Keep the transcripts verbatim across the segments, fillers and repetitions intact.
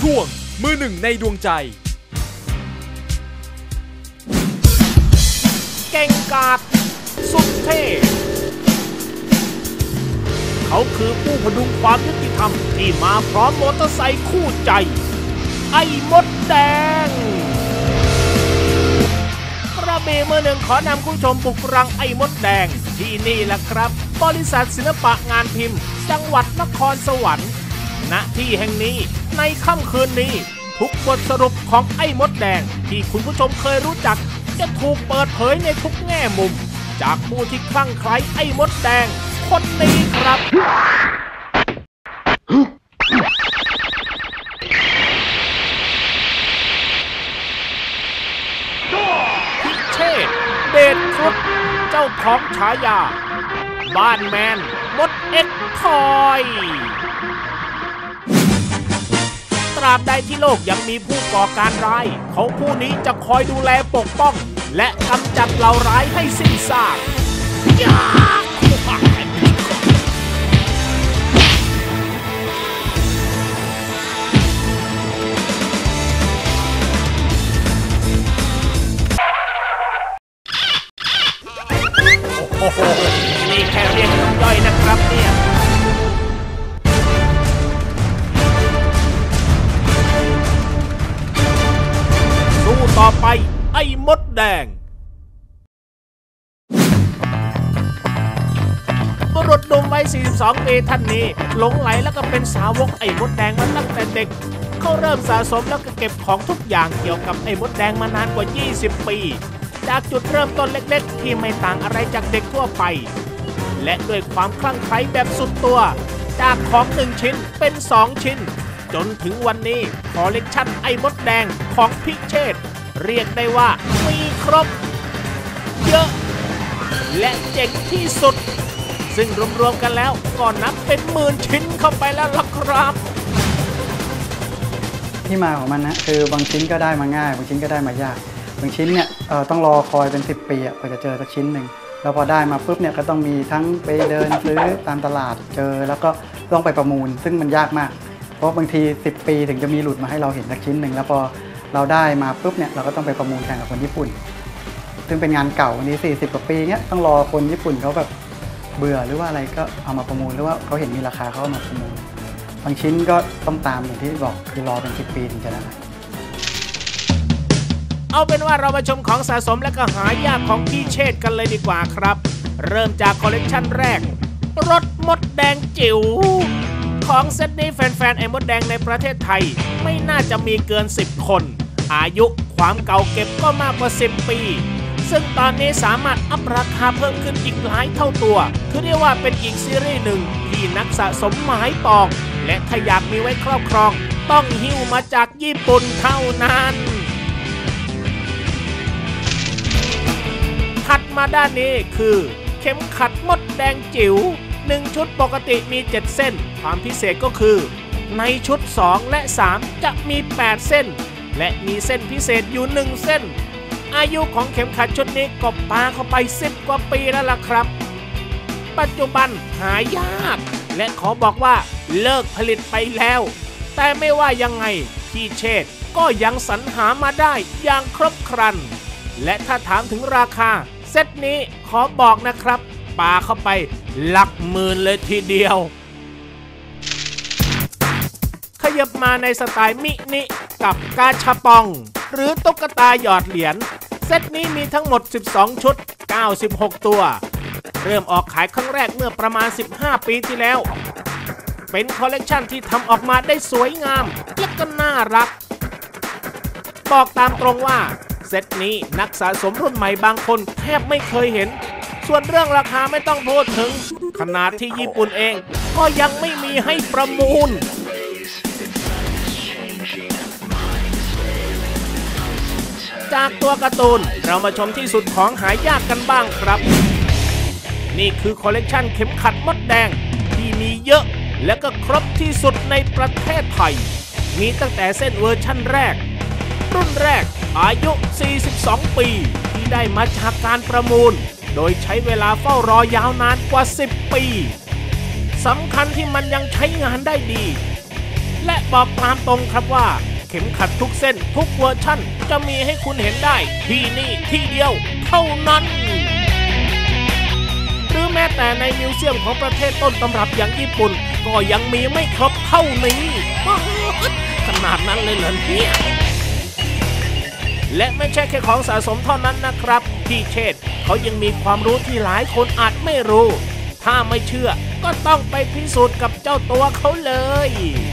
ช่วงมือหนึ่งในดวงใจเก่งกาจสุดเท่เขาคือผู้พดุงความยุติธรรมที่มาพร้อมมอเตอร์ไซค์คู่ใจไอ้มดแดงกระบี่มือหนึ่งขอนำคุณผู้ชมบุกรังไอ้มดแดงที่นี่แหละครับบริษัทศิลปะงานพิมพ์จังหวัดนครสวรรค์ณที่แห่งนี้ในค่ำคืนนี้ทุกบทสรุปของไอ้มดแดงที่คุณผู้ชมเคยรู้จักจะถูกเปิดเผยในทุกแง่มุมจากผู้ที่คลั่งไคล้ไอ้มดแดงคนนี้ครับพิเชษฐ์เดชครุฑเจ้าของฉายาบ้านแมนมดเอ็กทอยตราบใดที่โลกยังมีผู้ก่อการร้ายเขาผู้นี้จะคอยดูแลปกป้องและกำจัดเหล่าร้ายให้สิ้นซากโอ้โหนี่แค่เรียกน้ำย่อยนะครับเนี่ยสู้ต่อไปไอ้มดแดงบุรุษหนุ่มวัยสี่สิบสองปีท่านนี้หลงไหลแล้วก็เป็นสาวกไอ้มดแดงมาตั้งแต่เด็กเขาเริ่มสะสมแล้วก็เก็บของทุกอย่างเกี่ยวกับไอ้มดแดงมานานกว่ายี่สิบปีจากจุดเริ่มต้นเล็กๆที่ไม่ต่างอะไรจากเด็กทั่วไปและด้วยความคลั่งไคล้แบบสุดตัวจากของหนึ่งชิ้นเป็นสองชิ้นจนถึงวันนี้คอลเลกชันไอ้มดแดงของพิเชษฐ์เรียกได้ว่ามีครบเยอะและเจ๋งที่สุดซึ่งรวมๆกันแล้วก็นับเป็นหมื่นชิ้นเข้าไปแล้วล่ะครับที่มาของมันนะคือบางชิ้นก็ได้มาง่ายบางชิ้นก็ได้มายากบางชิ้นเนี่ยต้องรอคอยเป็นสิบปีกว่าจะเจอสักชิ้นหนึ่งแล้วพอได้มาปุ๊บเนี่ยก็ต้องมีทั้งไปเดินซื้อตามตลาดเจอแล้วก็ต้องไปประมูลซึ่งมันยากมากเพราะบางทีสิบปีถึงจะมีหลุดมาให้เราเห็นสักชิ้นหนึ่งแล้วพอเราได้มาปุ๊บเนี่ยเราก็ต้องไปประมูลแข่งกับคนญี่ปุ่นซึ่งเป็นงานเก่าวันนี้สี่สิบกว่าปีเนี้ยต้องรอคนญี่ปุ่นเขาแบบเบื่อหรือว่าอะไรก็เอามาประมูลหรือว่าเขาเห็นมีราคาเขาเอามาประมูลบางชิ้นก็ต้องตามอย่างที่บอกคือรอเป็นสิบปีถึงจะได้เอาเป็นว่าเรามาชมของสะสมและก็หายากของพิเชษฐ์กันเลยดีกว่าครับเริ่มจากคอลเลกชันแรกรถมดแดงจิ๋วของเซตนี้แฟนๆไอ้มดแดงในประเทศไทยไม่น่าจะมีเกินสิบคนอายุความเก่าเก็บก็มากกว่าสิบปีซึ่งตอนนี้สามารถอัพราคาเพิ่มขึ้นอีกหลายเท่าตัวคือเรียกว่าเป็นอีกซีรีส์หนึ่งที่นักสะสมหมายปองและถ้าอยากมีไว้ครอบครองต้องหิ้วมาจากญี่ปุ่นเท่านั้นถัดมาด้านนี้คือเข็มขัดมดแดงจิ๋วหนึ่งชุดปกติมีเจ็ดเส้นความพิเศษก็คือในชุดสองและสามจะมีแปดเส้นและมีเส้นพิเศษอยู่หนึ่งเส้นอายุของเข็มขัดชุดนี้ก็ปาเข้าไปสิบกว่าปีแล้วล่ะครับปัจจุบันหายากและขอบอกว่าเลิกผลิตไปแล้วแต่ไม่ว่ายังไงพิเชษฐ์ก็ยังสรรหามาได้อย่างครบครันและถ้าถามถึงราคาเซตนี้ขอบอกนะครับปาเข้าไปหลักหมื่นเลยทีเดียวขยับมาในสไตล์มินิกับกาชาปองหรือตุ๊กตาหยอดเหรียญเซตนี้มีทั้งหมดสิบสองชุดเก้าสิบหกตัวเริ่มออกขายครั้งแรกเมื่อประมาณสิบห้าปีที่แล้วเป็นคอลเลกชันที่ทำออกมาได้สวยงามและก็น่ารักบอกตามตรงว่าเซตนี้นักสะสมรุ่นใหม่บางคนแทบไม่เคยเห็นส่วนเรื่องราคาไม่ต้องพูดถึงขนาดที่ญี่ปุ่นเองก็ยังไม่มีให้ประมูลจากตัวการ์ตูนเรามาชมที่สุดของหายากกันบ้างครับนี่คือคอลเลกชันเข็มขัดมดแดงที่มีเยอะและก็ครบที่สุดในประเทศไทยมีตั้งแต่เส้นเวอร์ชั่นแรกรุ่นแรกอายุสี่สิบสองปีที่ได้มาจากการประมูลโดยใช้เวลาเฝ้ารอยาวนานกว่าสิบปีสำคัญที่มันยังใช้งานได้ดีและบอกตามตรงครับว่าเข็มขัดทุกเส้นทุกเวอร์ชั่นจะมีให้คุณเห็นได้ที่นี่ที่เดียวเท่านั้นหรือแม้แต่ในมิวเซียมของประเทศต้นตำรับอย่างญี่ปุ่นก็ยังมีไม่ครบเท่านี้ขนาดนั้นเลยเหรอเนี่ยและไม่ใช่แค่ของสะสมเท่านั้นนะครับพี่เชษฐ์เขายังมีความรู้ที่หลายคนอาจไม่รู้ถ้าไม่เชื่อก็ต้องไปพิสูจน์กับเจ้าตัวเขาเลย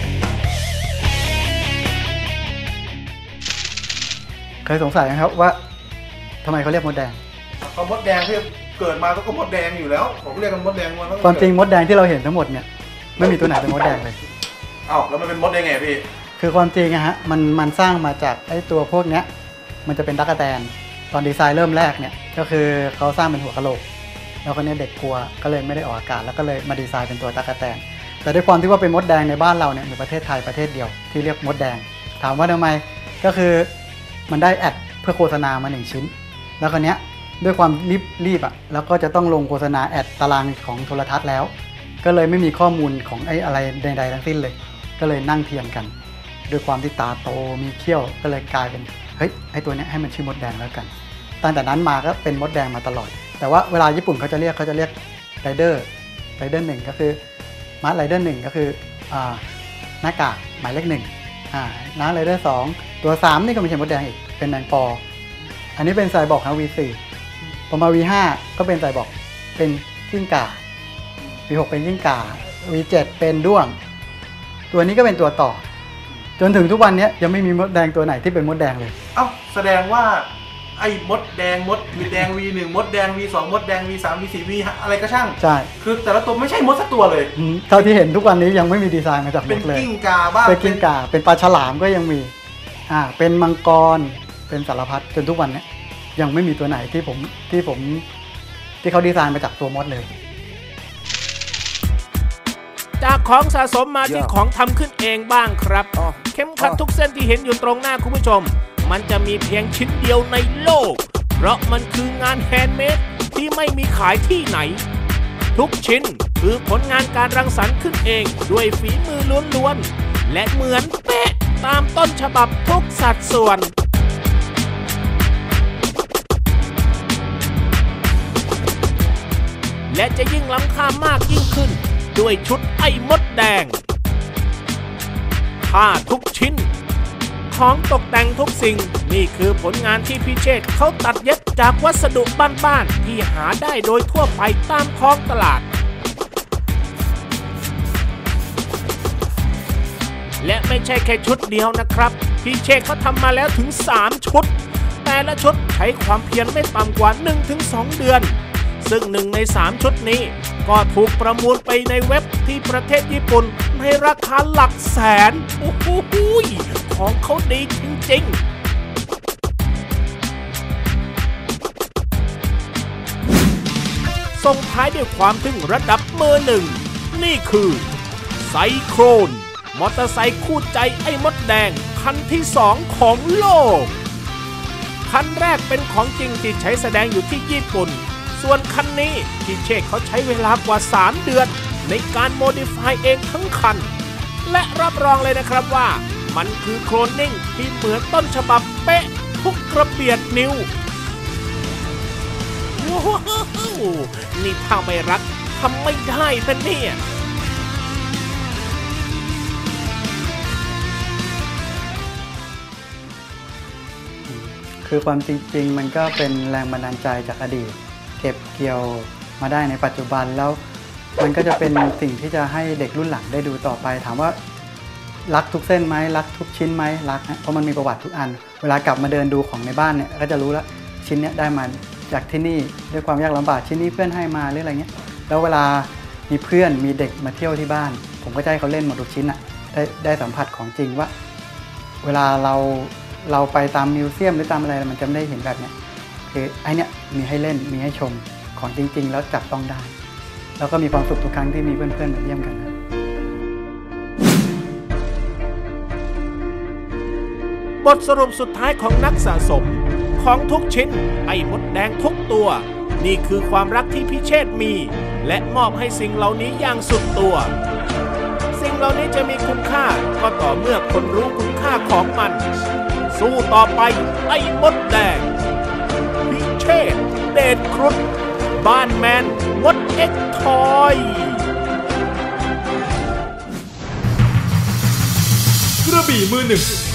เคยสงสัยไหมครับว่าทำไมเขาเรียกมดแดงเขามดแดงที่เกิดมาก็มดแดงอยู่แล้วผมเรียกกันมดแดงมาความจริงมดแดงที่เราเห็นทั้งหมดเนี่ยไม่มีตัวไหนเป็นมดแดงเลยอ้าวแล้วมันเป็นมดได้ไงพี่คือความจริงอะฮะมันมันสร้างมาจากไอ้ตัวพวกเนี้ยมันจะเป็นตั๊กแตนตอนดีไซน์เริ่มแรกเนี่ยก็คือเขาสร้างเป็นหัวกะโหลกแล้วคนนี้เด็กกลัวก็เลยไม่ได้ออกอากาศแล้วก็เลยมาดีไซน์เป็นตัวตั๊กแตนแต่ด้วยความที่ว่าเป็นมดแดงในบ้านเราเนี่ยมีประเทศไทยประเทศเดียวที่เรียกมดแดงถามว่าทำไมก็คือมันได้แอดเพื่อโฆษณามาหนึ่งชิ้นแล้วคนนี้ด้วยความรีบรีบอ่ะแล้วก็จะต้องลงโฆษณาแอดตารางของโทรทัศน์แล้วก็เลยไม่มีข้อมูลของไอ้อะไรใดๆทั้งสิ้นเลยก็เลยนั่งเทียมกันด้วยความที่ตาโตมีเขี้ยวก็เลยกลายเป็นเฮ้ยไอ้ตัวนี้ให้มันชื่อมดแดงแล้วกันตั้งแต่นั้นมาก็เป็นมดแดงมาตลอดแต่ว่าเวลาญี่ปุ่นเขาจะเรียกเขาจะเรียกไรเดอร์ไรเดอร์หนึ่งก็คือมาร์ไรเดอร์หนึ่งก็คืออ่าหน้ากากหมายเลขหนึ่งอ่าน้าไรเดอร์สองตัวสามนี่ก็ไม่ใช่มดแดงอีกเป็นแมงปออันนี้เป็นไซบอร์กนะ วี สี่ พอมา วี ห้า ก็เป็นไซบอร์กเป็นกิ้งก่า วี หก เป็นกิ้งก่า วี เจ็ด เป็นด้วงตัวนี้ก็เป็นตัวต่อจนถึงทุกวันนี้ยังไม่มีมดแดงตัวไหนที่เป็นมดแดงเลยเอ้าแสดงว่าไอ้มดแดงมดวีแดง วี หนึ่ง มดแดง วี สอง มดแดง วี สาม วี สี่ วี อะไรก็ช่างใช่คือแต่ละตัวไม่ใช่มดสักตัวเลยเท่าที่เห็นทุกวันนี้ยังไม่มีดีไซน์มาจากมดเลยเป็นกิ้งก่าบ้างเป็นกิ้งก่าเป็นปลาฉลามก็ยังมีอ่าเป็นมังกรเป็นสารพัดจนทุกวันนี้ยังไม่มีตัวไหนที่ผมที่ผมที่เขาดีไซน์มาจากตัวมดเลยจากของสะสมมาที่ของทำขึ้นเองบ้างครับเข็มขัดทุกเส้นที่เห็นอยู่ตรงหน้าคุณผู้ชมมันจะมีเพียงชิ้นเดียวในโลกเพราะมันคืองานแฮนด์เมดที่ไม่มีขายที่ไหนทุกชิ้นคือผลงานการรังสรรค์ขึ้นเองด้วยฝีมือล้วนๆและเหมือนเป๊ะตามต้นฉบับทุกสัดส่วนและจะยิ่งล้ำค่ามากยิ่งขึ้นด้วยชุดไอ้มดแดงผ้าทุกชิ้นของตกแต่งทุกสิ่งนี่คือผลงานที่พี่เชษฐ์เขาตัดเย็บจากวัสดุบ้านๆที่หาได้โดยทั่วไปตามท้องตลาดและไม่ใช่แค่ชุดเดียวนะครับพี่เชษฐ์เขาทำมาแล้วถึงสามชุดแต่ละชุดใช้ความเพียรไม่ต่ำกว่า หนึ่งถึงสอง เดือนซึ่งหนึ่งในสามชุดนี้ก็ถูกประมูลไปในเว็บที่ประเทศญี่ปุ่นในราคาหลักแสนโอ้โหของเขาดีจริงๆส่งท้ายด้วยความถึงระดับเบอร์หนึ่งนี่คือไซโครนมอเตอร์ไซค์คู่ใจไอ้มดแดงคันที่สองของโลกคันแรกเป็นของจริงที่ใช้แสดงอยู่ที่ญี่ปุ่นส่วนคันนี้พี่เชษฐ์เขาใช้เวลากว่าสามเดือนในการโมดิฟายเองทั้งคันและรับรองเลยนะครับว่ามันคือโคลนนิ่งที่เหมือนต้นฉบับเป๊ะทุกกระเบียดนิ้วว้าวนี่ถ้าไม่รักทำไม่ได้นะเนี่ยคือความจริงๆมันก็เป็นแรงบันดาลใจจากอดีตเก็บเกี่ยวมาได้ในปัจจุบันแล้วมันก็จะเป็นสิ่งที่จะให้เด็กรุ่นหลังได้ดูต่อไปถามว่ารักทุกเส้นไหมรักทุกชิ้นไหมรักนะเพราะมันมีประวัติทุกอันเวลากลับมาเดินดูของในบ้านเนี่ยก็จะรู้แล้วชิ้นเนี้ยได้มาจากที่นี่ด้วยความยากลำบากชิ้นนี้เพื่อนให้มาหรืออะไรเงี้ยแล้วเวลามีเพื่อนมีเด็กมาเที่ยวที่บ้านผมก็จะให้เขาเล่นหมดทุกชิ้นอ่ะได้ได้สัมผัสของจริงว่าเวลาเราเราไปตามมิวเซียมหรือตามอะไรมันจะไม่ได้เห็นแบบเนี้ยคือไอเนี้ยมีให้เล่นมีให้ชมของจริงๆแล้วจับต้องได้แล้วก็มีความสุขทุกครั้งที่มีเพื่อนๆมาเยี่ยมกันนะบทสรุปสุดท้ายของนักสะสมของทุกชิ้นไอ้มดแดงทุกตัวนี่คือความรักที่พี่เชษฐ์มีและมอบให้สิ่งเหล่านี้อย่างสุดตัวสิ่งเหล่านี้จะมีคุณค่าก็ต่อเมื่อคนรู้คุณค่าของมัน สู้ต่อไปไอ้มดแดงพิเชษฐ์เดชครุฑบ้านแมนมดเอ็กทอยกระบี่มือหนึ่ง